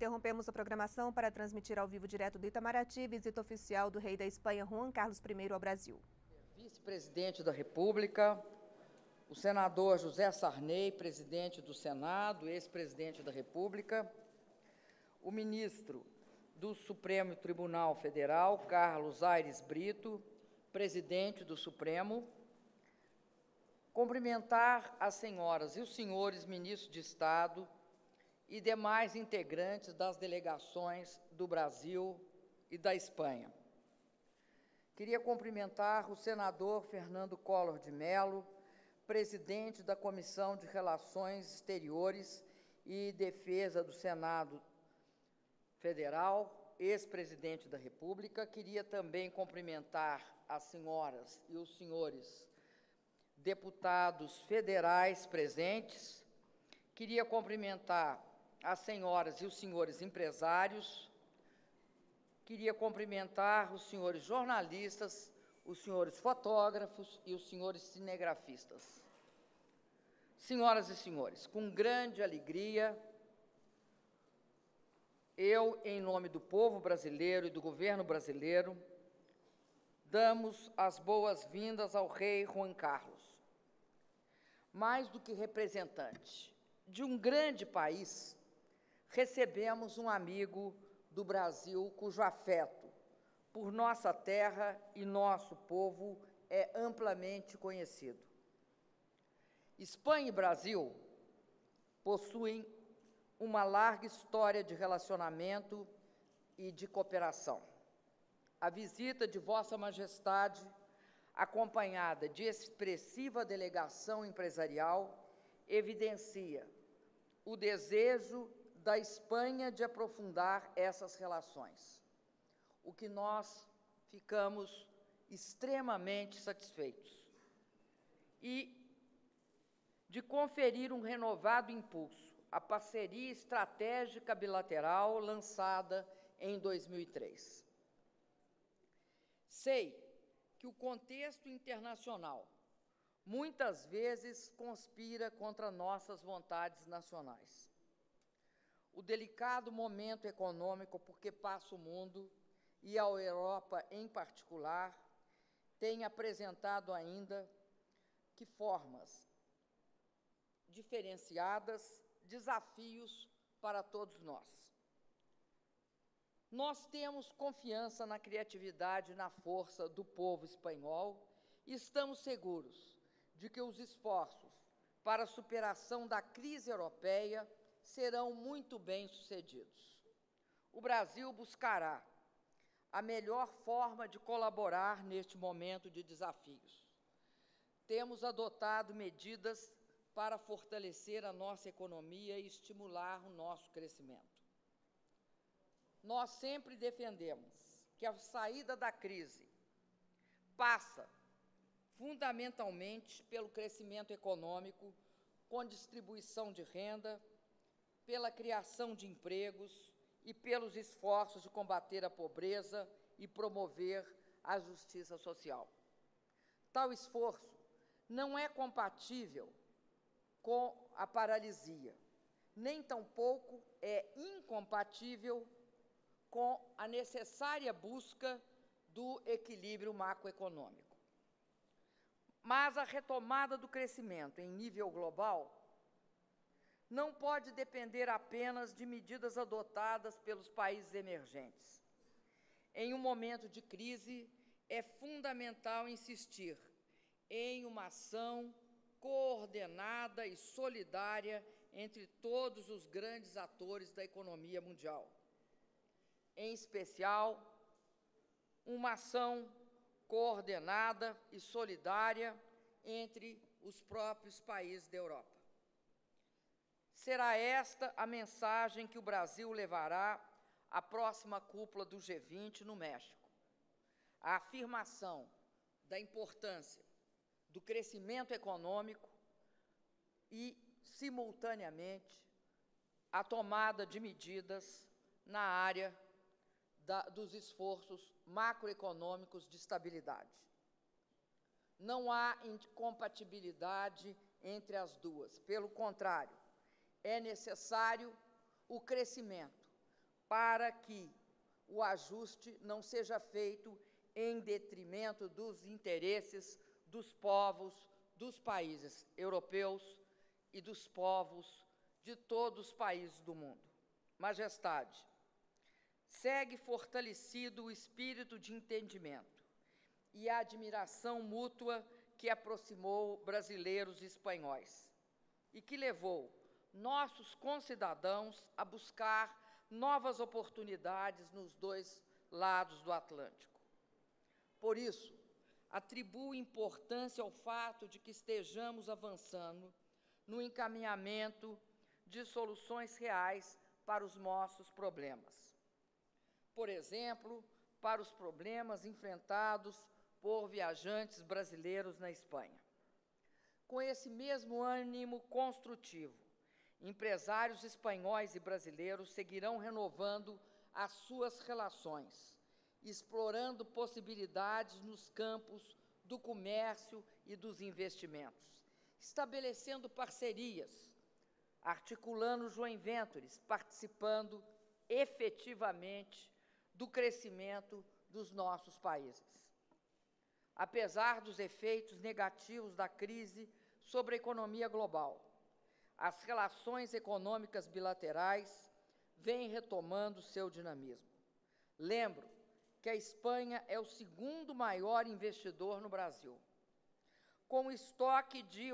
Interrompemos a programação para transmitir ao vivo direto do Itamaraty visita oficial do rei da Espanha, Juan Carlos I, ao Brasil. Vice-presidente da República, o senador José Sarney, presidente do Senado, ex-presidente da República, o ministro do Supremo Tribunal Federal, Carlos Aires Brito, presidente do Supremo, cumprimentar as senhoras e os senhores ministros de Estado e demais integrantes das delegações do Brasil e da Espanha. Queria cumprimentar o senador Fernando Collor de Mello, presidente da Comissão de Relações Exteriores e Defesa do Senado Federal, ex-presidente da República. Queria também cumprimentar as senhoras e os senhores deputados federais presentes. Queria cumprimentar as senhoras e os senhores empresários. Queria cumprimentar os senhores jornalistas, os senhores fotógrafos e os senhores cinegrafistas. Senhoras e senhores, com grande alegria, eu, em nome do povo brasileiro e do governo brasileiro, damos as boas-vindas ao rei Juan Carlos. Mais do que representante de um grande país, recebemos um amigo do Brasil cujo afeto por nossa terra e nosso povo é amplamente conhecido. Espanha e Brasil possuem uma larga história de relacionamento e de cooperação. A visita de Vossa Majestade, acompanhada de expressiva delegação empresarial, evidencia o desejo da Espanha de aprofundar essas relações, o que nós ficamos extremamente satisfeitos, e de conferir um renovado impulso à parceria estratégica bilateral lançada em 2003. Sei que o contexto internacional muitas vezes conspira contra nossas vontades nacionais. O delicado momento econômico por que passa o mundo, e a Europa em particular, tem apresentado ainda que formas diferenciadas, desafios para todos nós. Nós temos confiança na criatividade e na força do povo espanhol e estamos seguros de que os esforços para a superação da crise europeia serão muito bem-sucedidos. O Brasil buscará a melhor forma de colaborar neste momento de desafios. Temos adotado medidas para fortalecer a nossa economia e estimular o nosso crescimento. Nós sempre defendemos que a saída da crise passa fundamentalmente pelo crescimento econômico, com distribuição de renda, pela criação de empregos e pelos esforços de combater a pobreza e promover a justiça social. Tal esforço não é compatível com a paralisia, nem tampouco é incompatível com a necessária busca do equilíbrio macroeconômico. Mas a retomada do crescimento em nível global não pode depender apenas de medidas adotadas pelos países emergentes. Em um momento de crise, é fundamental insistir em uma ação coordenada e solidária entre todos os grandes atores da economia mundial. Em especial, uma ação coordenada e solidária entre os próprios países da Europa. Será esta a mensagem que o Brasil levará à próxima cúpula do G20 no México. A afirmação da importância do crescimento econômico e, simultaneamente, a tomada de medidas na área dos esforços macroeconômicos de estabilidade. Não há incompatibilidade entre as duas. Pelo contrário, é necessário o crescimento para que o ajuste não seja feito em detrimento dos interesses dos povos dos países europeus e dos povos de todos os países do mundo. Majestade, segue fortalecido o espírito de entendimento e a admiração mútua que aproximou brasileiros e espanhóis e que levou nossos concidadãos a buscar novas oportunidades nos dois lados do Atlântico. Por isso, atribuo importância ao fato de que estejamos avançando no encaminhamento de soluções reais para os nossos problemas. Por exemplo, para os problemas enfrentados por viajantes brasileiros na Espanha. Com esse mesmo ânimo construtivo, empresários espanhóis e brasileiros seguirão renovando as suas relações, explorando possibilidades nos campos do comércio e dos investimentos, estabelecendo parcerias, articulando joint ventures, participando efetivamente do crescimento dos nossos países. Apesar dos efeitos negativos da crise sobre a economia global, as relações econômicas bilaterais vêm retomando seu dinamismo. Lembro que a Espanha é o segundo maior investidor no Brasil, com estoque de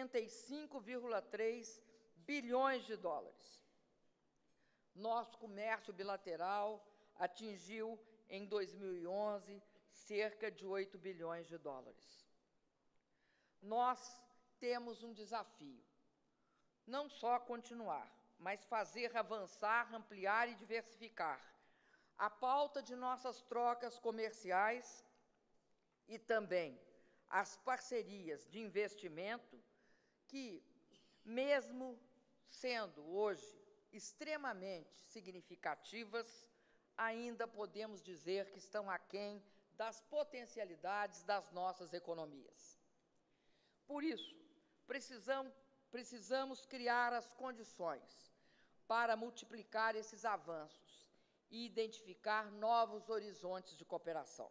85,3 bilhões de dólares. Nosso comércio bilateral atingiu, em 2011, cerca de 8 bilhões de dólares. Nós temos um desafio, não só continuar, mas fazer avançar, ampliar e diversificar a pauta de nossas trocas comerciais e também as parcerias de investimento que, mesmo sendo hoje extremamente significativas, ainda podemos dizer que estão aquém das potencialidades das nossas economias. Por isso, precisamos criar as condições para multiplicar esses avanços e identificar novos horizontes de cooperação.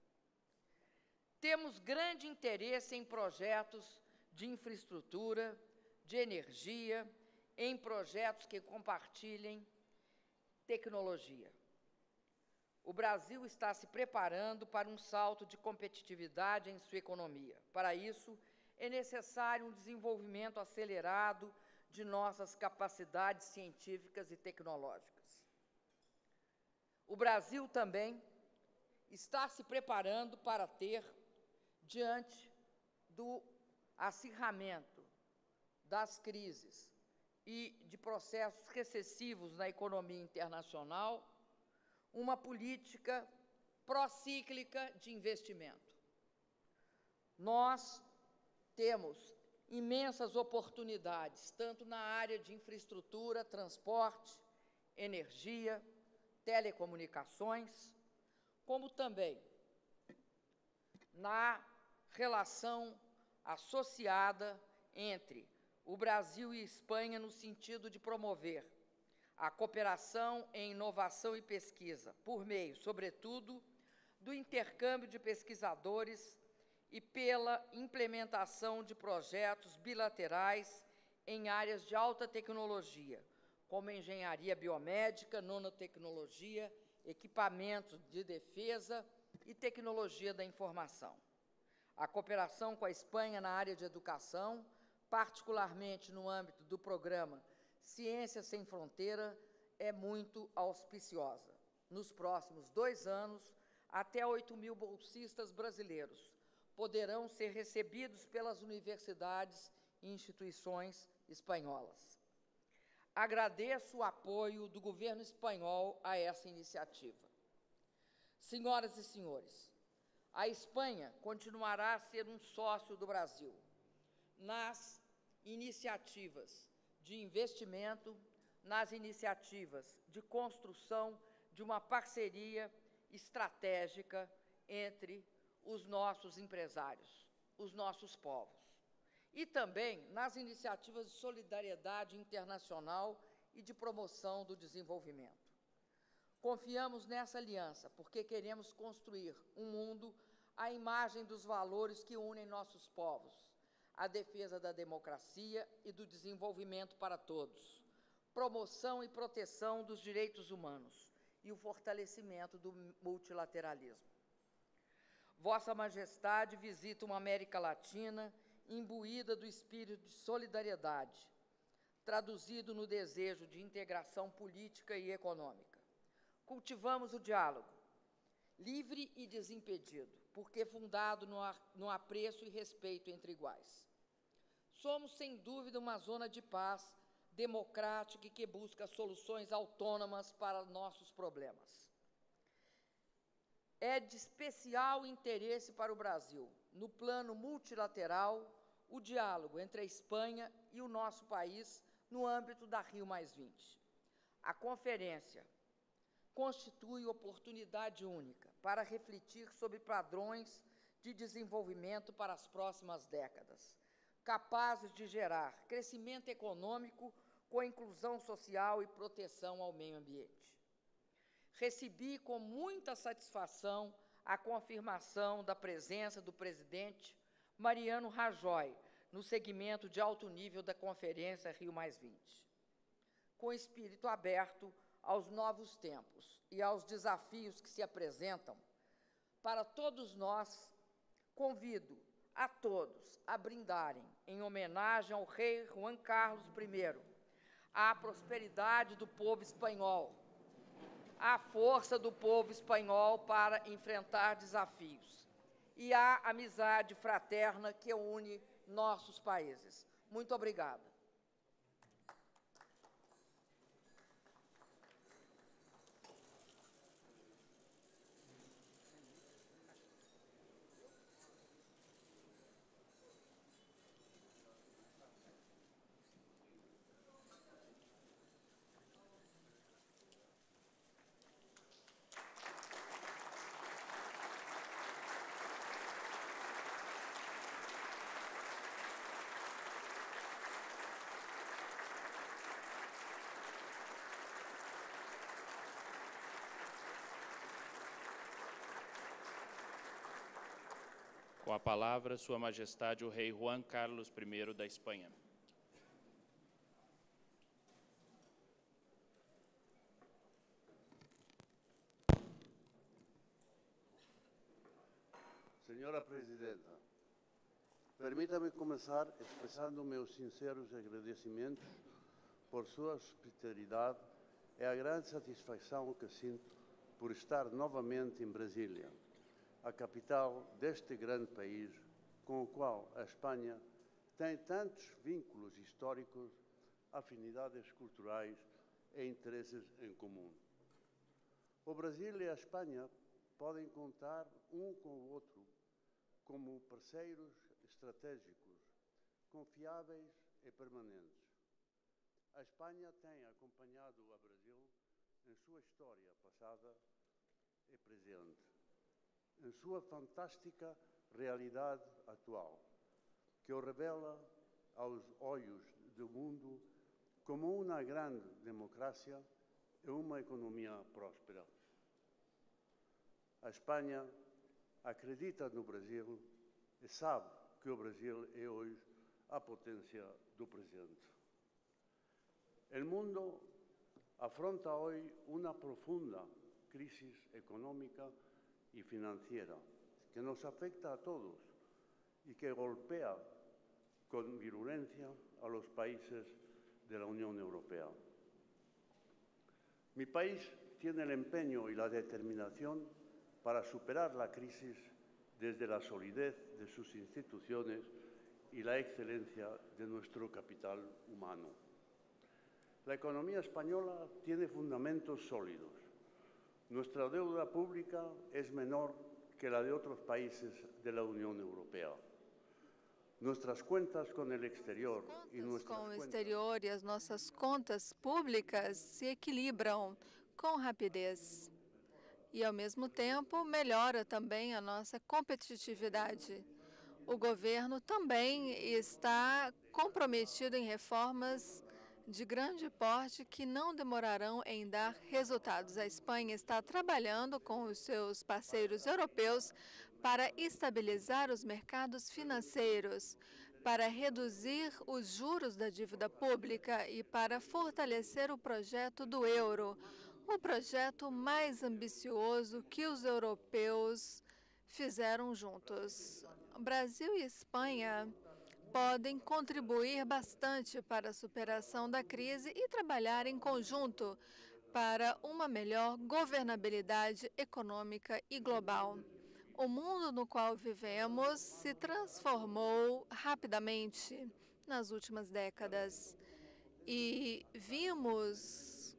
Temos grande interesse em projetos de infraestrutura, de energia, em projetos que compartilhem tecnologia. O Brasil está se preparando para um salto de competitividade em sua economia. Para isso, é necessário um desenvolvimento acelerado de nossas capacidades científicas e tecnológicas. O Brasil também está se preparando para ter, diante do acirramento das crises e de processos recessivos na economia internacional, uma política procíclica de investimento. Nós temos imensas oportunidades, tanto na área de infraestrutura, transporte, energia, telecomunicações, como também na relação associada entre o Brasil e Espanha no sentido de promover a cooperação em inovação e pesquisa, por meio, sobretudo, do intercâmbio de pesquisadores e pela implementação de projetos bilaterais em áreas de alta tecnologia, como engenharia biomédica, nanotecnologia, equipamentos de defesa e tecnologia da informação. A cooperação com a Espanha na área de educação, particularmente no âmbito do programa Ciência Sem Fronteira, é muito auspiciosa. Nos próximos 2 anos, até 8.000 bolsistas brasileiros poderão ser recebidos pelas universidades e instituições espanholas. Agradeço o apoio do governo espanhol a essa iniciativa. Senhoras e senhores, a Espanha continuará a ser um sócio do Brasil nas iniciativas de investimento, nas iniciativas de construção de uma parceria estratégica entre os nossos empresários, os nossos povos, e também nas iniciativas de solidariedade internacional e de promoção do desenvolvimento. Confiamos nessa aliança porque queremos construir um mundo à imagem dos valores que unem nossos povos, a defesa da democracia e do desenvolvimento para todos, promoção e proteção dos direitos humanos e o fortalecimento do multilateralismo. Vossa Majestade visita uma América Latina imbuída do espírito de solidariedade, traduzido no desejo de integração política e econômica. Cultivamos o diálogo, livre e desimpedido, porque fundado no apreço e respeito entre iguais. Somos, sem dúvida, uma zona de paz democrática e que busca soluções autônomas para nossos problemas. É de especial interesse para o Brasil, no plano multilateral, o diálogo entre a Espanha e o nosso país no âmbito da Rio+20. A conferência constitui oportunidade única para refletir sobre padrões de desenvolvimento para as próximas décadas, capazes de gerar crescimento econômico com inclusão social e proteção ao meio ambiente. Recebi com muita satisfação a confirmação da presença do presidente Mariano Rajoy no segmento de alto nível da Conferência Rio+20. Com espírito aberto aos novos tempos e aos desafios que se apresentam, para todos nós, convido a todos a brindarem em homenagem ao rei Juan Carlos I, à prosperidade do povo espanhol, à força do povo espanhol para enfrentar desafios e à amizade fraterna que une nossos países. Muito obrigada. Com a palavra, Sua Majestade, o Rei Juan Carlos I da Espanha. Senhora Presidenta, permita-me começar expressando meus sinceros agradecimentos por sua hospitalidade e a grande satisfação que sinto por estar novamente em Brasília, a capital deste grande país, com o qual a Espanha tem tantos vínculos históricos, afinidades culturais e interesses em comum. O Brasil e a Espanha podem contar um com o outro como parceiros estratégicos, confiáveis e permanentes. A Espanha tem acompanhado o Brasil em sua história passada e presente, em sua fantástica realidade atual, que o revela aos olhos do mundo como uma grande democracia e uma economia próspera. A Espanha acredita no Brasil e sabe que o Brasil é hoje a potência do presente. O mundo afronta hoje uma profunda crise económica y financiera que nos afecta a todos y que golpea con virulencia a los países de la Unión Europea. Mi país tiene el empeño y la determinación para superar la crisis desde la solidez de sus instituciones y la excelencia de nuestro capital humano. La economía española tiene fundamentos sólidos. Nuestra deuda pública es menor que la de otros países de la Unión Europea. Nuestras cuentas con el exterior e com o exterior e as nossas contas públicas se equilibram com rapidez. E, ao mesmo tempo, melhora também a nossa competitividade. O governo também está comprometido em reformas de grande porte que não demorarão em dar resultados. A Espanha está trabalhando com os seus parceiros europeus para estabilizar os mercados financeiros, para reduzir os juros da dívida pública e para fortalecer o projeto do euro, o projeto mais ambicioso que os europeus fizeram juntos. Brasil e Espanha podem contribuir bastante para a superação da crise e trabalhar em conjunto para uma melhor governabilidade econômica e global. O mundo no qual vivemos se transformou rapidamente nas últimas décadas e vimos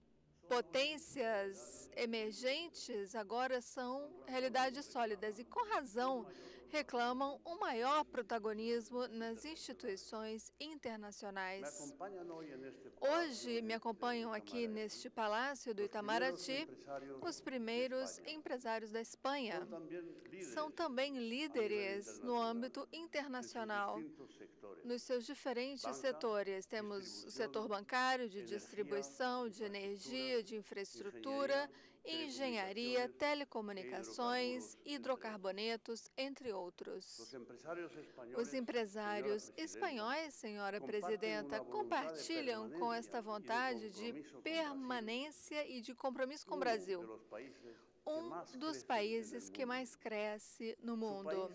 potências emergentes agora são realidades sólidas e, com razão, reclamam um maior protagonismo nas instituições internacionais. Hoje me acompanham aqui neste Palácio do Itamaraty os primeiros empresários da Espanha. São também líderes no âmbito internacional, nos seus diferentes setores. Temos o setor bancário, de distribuição, de energia, de infraestrutura, engenharia, telecomunicações, hidrocarbonetos, entre outros. Os empresários espanhóis, senhora presidenta, compartilham com esta vontade de permanência e de compromisso com o Brasil, um dos países que mais cresce no mundo.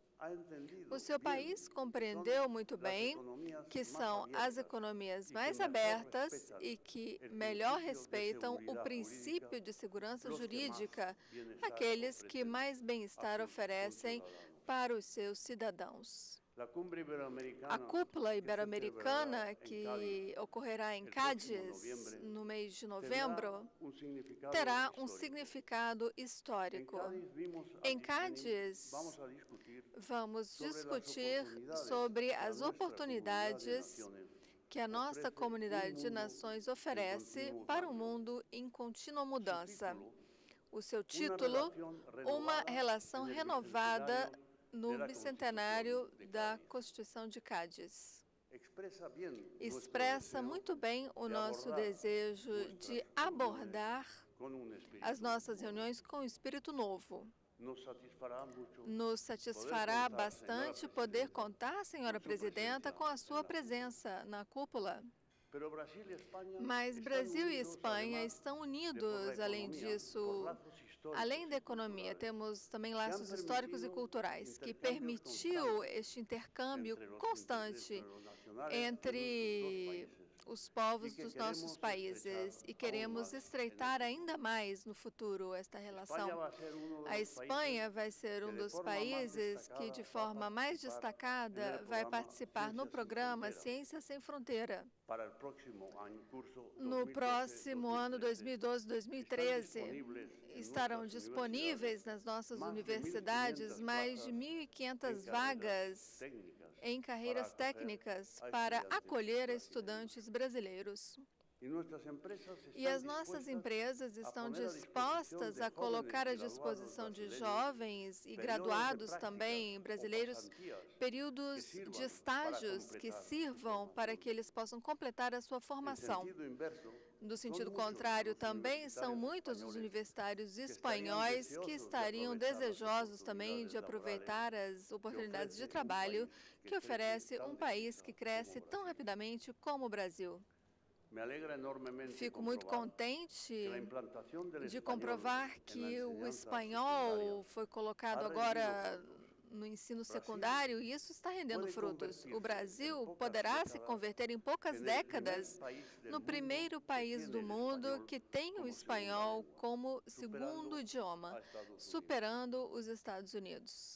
O seu país compreendeu muito bem que são as economias mais abertas e que melhor respeitam o princípio de segurança jurídica, aqueles que mais bem-estar oferecem para os seus cidadãos. A cúpula ibero-americana, que ocorrerá em Cádiz no mês de novembro, terá um significado histórico. Em Cádiz, vamos discutir sobre as oportunidades que a nossa comunidade de nações oferece para um mundo em contínua mudança. O seu título, uma relação renovada no bicentenário da Constituição de Cádiz. Expressa muito bem o nosso desejo de abordar as nossas reuniões com um espírito novo. Nos satisfará bastante poder contar, senhora presidenta, com a sua presença na cúpula. Mas Brasil e Espanha estão unidos, além disso. Além da economia, temos também laços históricos e culturais, que permitiu este intercâmbio constante entre os povos dos nossos países e queremos estreitar ainda mais no futuro esta relação. A Espanha vai ser um dos países que, de forma mais destacada, vai participar no programa Ciência Sem Fronteira. No próximo ano 2012-2013, estarão disponíveis nas nossas universidades mais de 1.500 vagas em carreiras técnicas para acolher estudantes brasileiros. E as nossas empresas estão dispostas a colocar à disposição de jovens e graduados também brasileiros períodos de estágios que sirvam para que eles possam completar a sua formação. No sentido contrário, também são muitos os universitários espanhóis que estariam desejosos também de aproveitar as oportunidades de trabalho que oferece um país que cresce tão rapidamente como o Brasil. Fico muito contente de comprovar que o espanhol foi colocado agora no ensino secundário e isso está rendendo frutos. O Brasil poderá se converter em poucas décadas no primeiro país do mundo que tem o espanhol como segundo idioma, superando os Estados Unidos.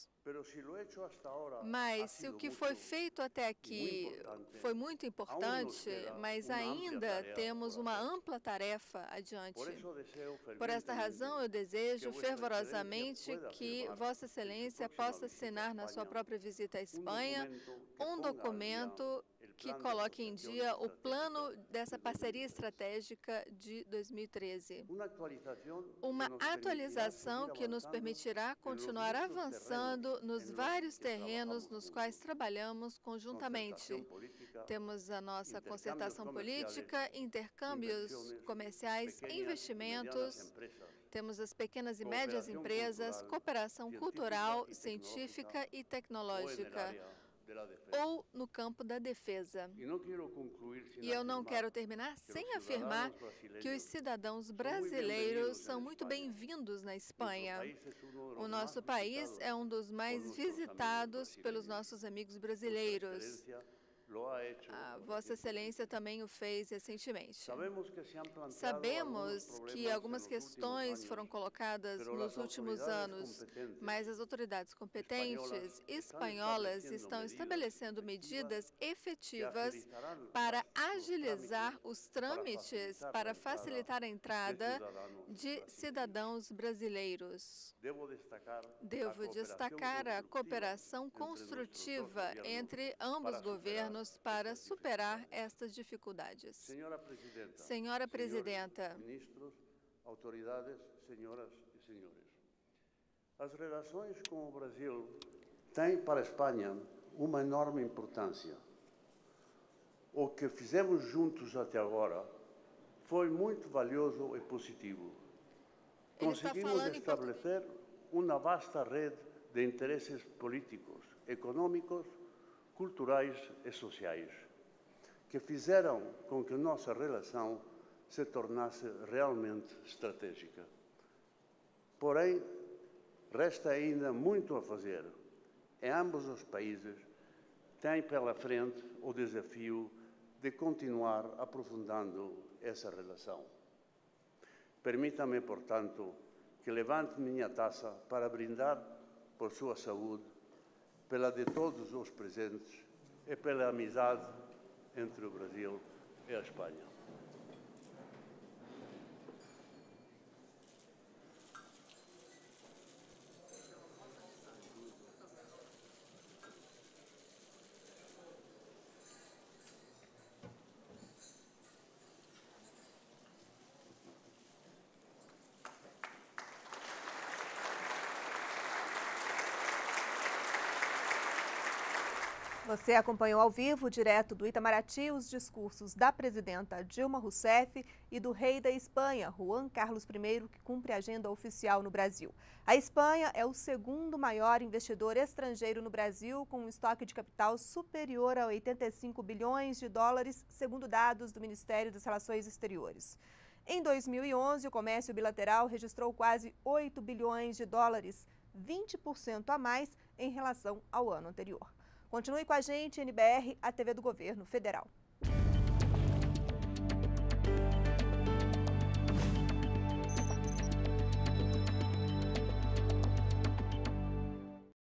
Mas se o que foi feito até aqui foi muito importante, mas ainda temos uma ampla tarefa adiante. Por esta razão, eu desejo fervorosamente que Vossa Excelência possa assinar na sua própria visita à Espanha um documento que coloque em dia o plano dessa parceria estratégica de 2013. Uma atualização que nos permitirá continuar avançando nos vários terrenos nos quais trabalhamos conjuntamente. Temos a nossa concertação política, intercâmbios comerciais, investimentos, temos as pequenas e médias empresas, cooperação cultural, científica e tecnológica, ou no campo da defesa. E eu não quero terminar sem afirmar que os cidadãos brasileiros são muito bem-vindos na Espanha. O nosso país é um dos mais visitados pelos nossos amigos brasileiros. A Vossa Excelência também o fez recentemente. Sabemos que algumas questões foram colocadas nos últimos anos, mas as autoridades competentes espanholas estão estabelecendo medidas efetivas para agilizar os trâmites para facilitar a entrada de cidadãos brasileiros. Devo destacar a cooperação construtiva entre ambos governos para superar estas dificuldades. Senhora Presidenta, ministros, autoridades, senhoras e senhores, as relações com o Brasil têm para a Espanha uma enorme importância. O que fizemos juntos até agora foi muito valioso e positivo. Conseguimos estabelecer uma vasta rede de interesses políticos, econômicos, culturais e sociais, que fizeram com que nossa relação se tornasse realmente estratégica. Porém, resta ainda muito a fazer. Em ambos os países têm pela frente o desafio de continuar aprofundando essa relação. Permita-me, portanto, que levante minha taça para brindar por sua saúde, pela de todos os presentes e pela amizade entre o Brasil e a Espanha. Você acompanhou ao vivo, direto do Itamaraty, os discursos da presidenta Dilma Rousseff e do rei da Espanha, Juan Carlos I, que cumpre a agenda oficial no Brasil. A Espanha é o segundo maior investidor estrangeiro no Brasil, com um estoque de capital superior a 85 bilhões de dólares, segundo dados do Ministério das Relações Exteriores. Em 2011, o comércio bilateral registrou quase 8 bilhões de dólares, 20% a mais em relação ao ano anterior. Continue com a gente, NBR, a TV do Governo Federal.